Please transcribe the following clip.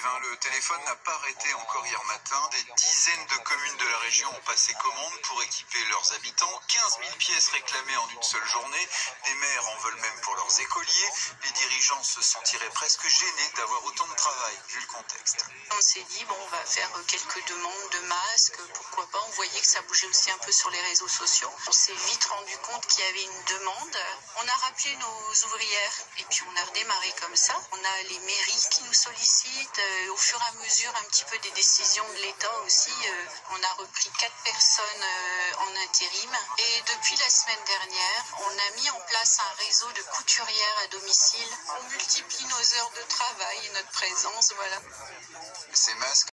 Sylvain, le téléphone n'a pas arrêté encore hier matin. Des dizaines de communes de la région ont passé commande pour équiper leurs habitants. 15 000 pièces réclamées en une seule journée. Des maires en veulent même pour leurs écoliers. Les dirigeants se sentiraient presque gênés d'avoir autant de travail, vu le contexte. On s'est dit, bon, on va faire quelques demandes de masques, pourquoi pas. On voyait que ça bougeait aussi un peu sur les réseaux sociaux. On s'est vite rendu compte qu'il y avait une demande. On a rappelé nos ouvrières et puis on a redémarré comme ça. On a les mairies qui nous sollicitent. Au fur et à mesure, un petit peu des décisions de l'État aussi. On a repris 4 personnes en intérim. Et depuis la semaine dernière, on a mis en place un réseau de couturières à domicile. On multiplie nos heures de travail et notre présence, voilà. Ces masques